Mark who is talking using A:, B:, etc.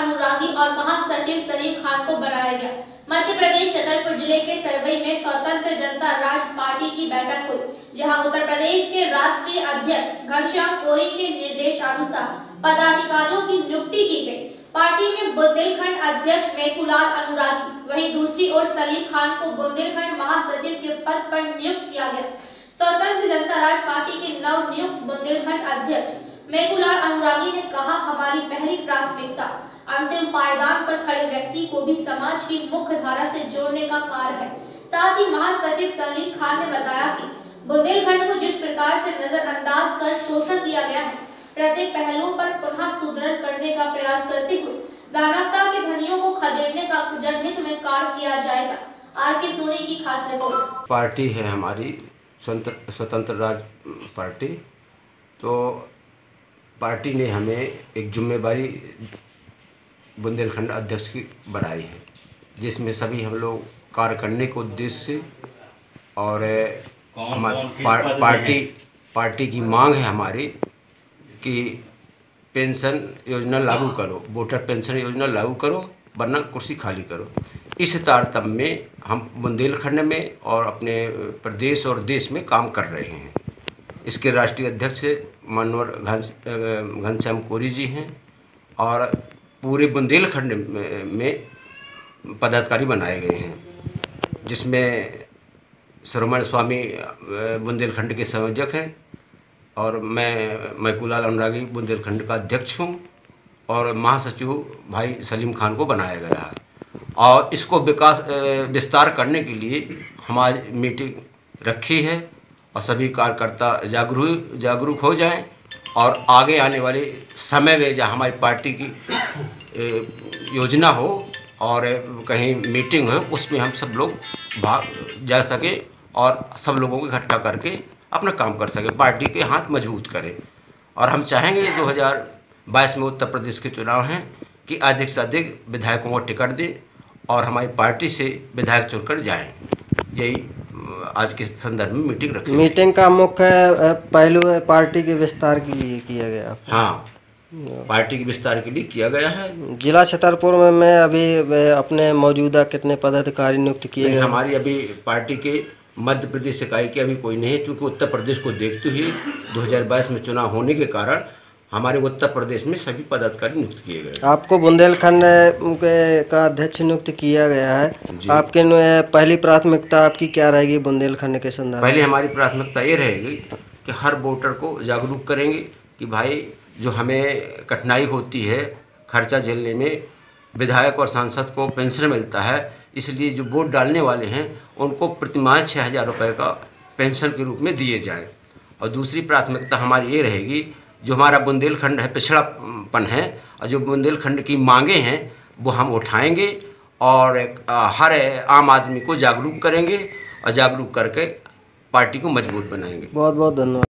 A: अनुरागी और महासचिव सलीम खान को बनाया गया। मध्य प्रदेश छतरपुर जिले के सरवई में स्वतंत्र जनता राष्ट्र पार्टी की बैठक हुई, जहां उत्तर प्रदेश के राष्ट्रीय अध्यक्ष घनश्याम कोरी के निर्देशानुसार पदाधिकारियों की नियुक्ति की गई। पार्टी में बुंदेलखंड अध्यक्ष मेघूलाल अनुरागी, वहीं दूसरी ओर सलीम खान को बुंदेलखंड महासचिव के पद पर नियुक्त किया गया। स्वतंत्र जनता राष्ट्र पार्टी के नव नियुक्त बुंदेलखंड अध्यक्ष मेघूलाल अनुरागी ने कहा, हमारी पहली प्राथमिकता अंतिम पायदान पर खड़े व्यक्ति को भी समाज की मुख्य धारा से जोड़ने का कार्य है। साथ ही महासचिव सलीम खान ने बताया कि बुंदेलखंड को जिस प्रकार से नजरअंदाज कर शोषण किया गया है, प्रत्येक पहलुओं पर पुनः सुदृढ़ करने का प्रयास करते हुए दानवता के धनियों को खदेड़ने का जनहित में कार्य किया जाएगा। आर.के. सोनी की खास रिपोर्ट।
B: पार्टी है हमारी स्वतंत्र राज पार्टी, तो पार्टी ने हमें एक जिम्मेवारी बुंदेलखंड अध्यक्ष की बनाई है, जिसमें सभी हम लोग कार्य करने के उद्देश्य से और हमारी पार्टी की मांग है हमारी कि पेंशन योजना लागू करो, वोटर पेंशन योजना लागू करो, वरना कुर्सी खाली करो। इस तारतम्य में हम बुंदेलखंड में और अपने प्रदेश और देश में काम कर रहे हैं। इसके राष्ट्रीय अध्यक्ष माननीय घनश्याम कोरी जी हैं और पूरे बुंदेलखंड में पदाधिकारी बनाए गए हैं, जिसमें श्रोमणी स्वामी बुंदेलखंड के संयोजक हैं और मैं मेघूलाल अनुरागी बुंदेलखंड का अध्यक्ष हूं और महासचिव भाई सलीम खान को बनाया गया है। और इसको विस्तार करने के लिए हमारी मीटिंग रखी है और सभी कार्यकर्ता जागरूक हो जाएं और आगे आने वाले समय में जहाँ हमारी पार्टी की योजना हो और कहीं मीटिंग हो, उसमें हम सब लोग भाग जा सकें और सब लोगों को इकट्ठा करके अपना काम कर सकें, पार्टी के हाथ मजबूत करें। और हम चाहेंगे 2022 में उत्तर प्रदेश के चुनाव हैं कि अधिक से अधिक विधायकों को टिकट दें और हमारी पार्टी से विधायक चुनकर जाएं। यही आज के संदर्भ में मीटिंग रखी।
C: मीटिंग का मुख्य पहलू पार्टी के विस्तार के लिए किया गया।
B: हाँ, पार्टी के विस्तार के लिए किया गया है।
C: जिला छतरपुर में अभी अपने मौजूदा कितने पदाधिकारी नियुक्त किए गए?
B: हमारी अभी पार्टी के मध्य प्रदेश इकाई के अभी कोई नहीं है, चूँकि उत्तर प्रदेश को देखते हुए 2022 में चुनाव होने के कारण हमारे उत्तर प्रदेश में सभी पदाधिकारी नियुक्त किए गए।
C: आपको बुंदेलखंड का अध्यक्ष नियुक्त किया गया है, आपके पहली प्राथमिकता आपकी क्या रहेगी बुंदेलखंड के संदर्भ?
B: पहले हमारी प्राथमिकता ये रहेगी कि हर वोटर को जागरूक करेंगे कि भाई जो हमें कठिनाई होती है खर्चा झेलने में, विधायक और सांसद को पेंशन मिलता है, इसलिए जो वोट डालने वाले हैं उनको प्रतिमाह 6,000 रुपये का पेंशन के रूप में दिए जाए। और दूसरी प्राथमिकता हमारी ये रहेगी, जो हमारा बुंदेलखंड है पिछड़ापन है और जो बुंदेलखंड की मांगे हैं वो हम उठाएंगे और हर आम आदमी को जागरूक करेंगे और जागरूक करके पार्टी को मजबूत बनाएंगे।
C: बहुत बहुत धन्यवाद।